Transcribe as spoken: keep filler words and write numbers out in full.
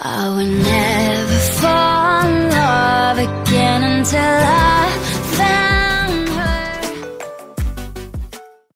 I would never fall in love again until I